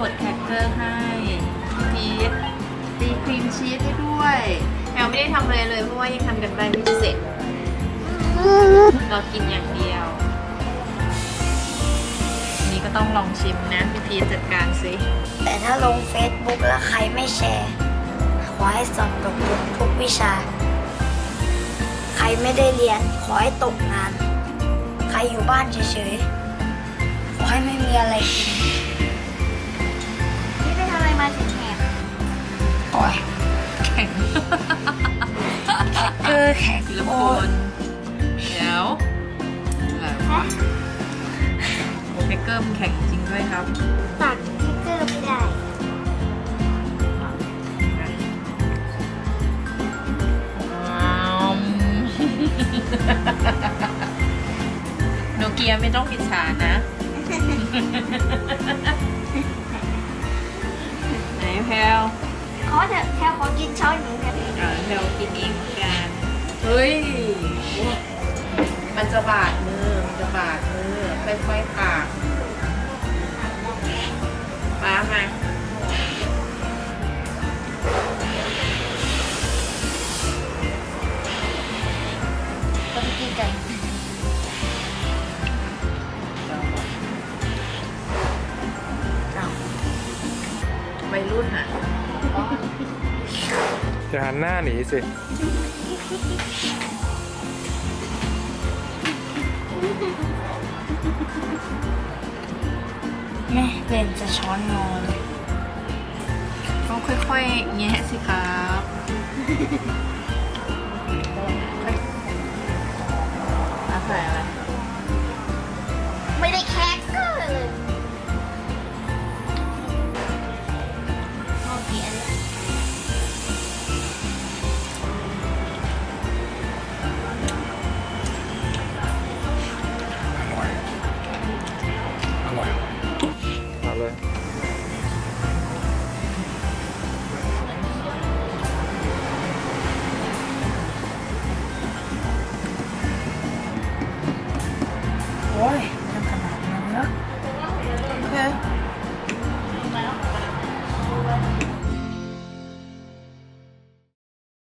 บดแครกเกอร์ให้พีชตีครีมชีสให้ด้วยแมวไม่ได้ทำอะไรเลยเพราะว่ายังทำกันบ้านไม่เสร็จเรากินอย่างเดียวนี่ก็ต้องลองชิมนะพี่พีชจัดการสิแต่ถ้าลง Facebook แล้วใครไม่แชร์ขอให้สอบตกทุกวิชาใครไม่ได้เรียนขอให้ตกงานใครอยู่บ้านเฉยๆขอให้ไม่มีอะไรกินนี่ไปทำอะไรมาถึงแหบโอ้ยแข็งแข็งทีละคนเดี๋ยวอะไรวะโอเคเกอร์มันแข็งจริงด้วยครับตัดแครกเกอร์ไม่ได้โนเกียไม่ต้องอิจฉานะไหนแพลวเขาจะแค่ขอกินช้อนหนึ่งกันแพลวกินเองกันเฮ้ยมันจะบาดมือค่อยๆปากป้ามาต้องกินกันวัยรุ่นอ่ะจะหันหน้าหนีสิแม่เล่นจะช้อนงอเลยต้องค่อยๆแงะสิครับใส่อะไรไม่ได้แคกเกอร์เลยโอเคอร่อยเอาเลย